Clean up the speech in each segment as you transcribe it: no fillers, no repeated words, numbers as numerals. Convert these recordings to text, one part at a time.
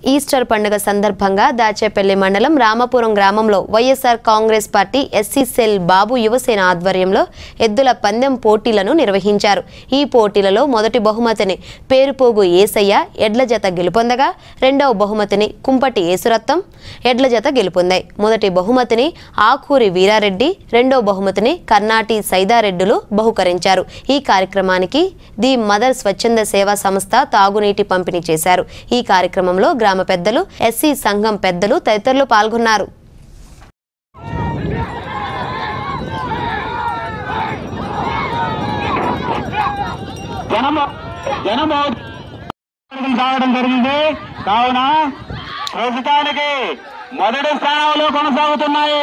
Easter పండుగ సందర్భంగా దాచేపల్లి మండలం రామపురం గ్రామంలో YSR Congress party SC cell Babu Yuvasena ఆధ్వర్యంలో ఎద్దుల పందెం పోటీలను నిర్వహించారు. ఈ పోటీలలో మొదటి బహుమతిని పేరుపోగు ఏసయ్య ఎడ్ల జత గెలుపొందగా రెండవ బహుమతిని కుంపటి ఏసురత్నం ఎడ్ల జత గెలుపొందాయి. మొదటి బహుమతిని ఆకూరి వీరారెడ్డి, రెండవ బహుమతిని కర్ణాటి సైదారెడ్డులు బహుకరించారు. ఈ కార్యక్రమానికి ది మదర్ స్వచ్ఛంద సేవా సంస్థ తాగునీటి పంపిణీ చేశారు. ఈ కార్యక్రమంలో గ్రామ పెద్దలు, ఎస్సీ సంఘం పెద్దలు తదితరులు పాల్గొన్నారు. కావున ప్రస్తుతానికి మొదటి స్థానంలో కొనసాగుతున్నాయి.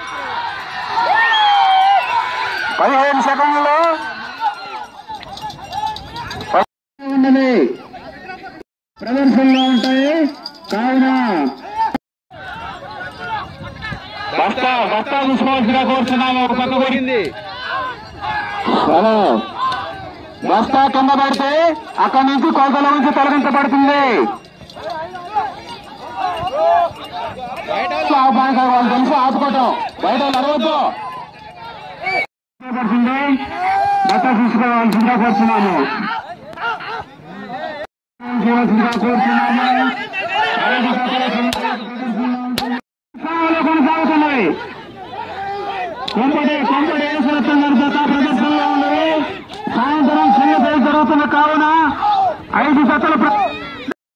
15 సెకండ్లు ప్రదర్శనలో ఉంటాయి. కావున బస్తా చూసుకోవాల్సిగా కోరుతున్నాము. ఒక పక్క కొరింది బస్తా కింద పడితే అక్కడి నుంచి కొలతల నుంచి తొలగించబడుతుంది. వాళ్ళు తెలిసి ఆపుకోవటం బయట అరవద్దు. బస్తా చూసుకోవాల్సిందిగా కోరుతున్నాము. కొనసాగుతున్నాయి. కొంపటి ప్రదర్శనలో ఉన్నది. సాయంత్రం చిన్న జరుగుతున్న కావున 5 జతలు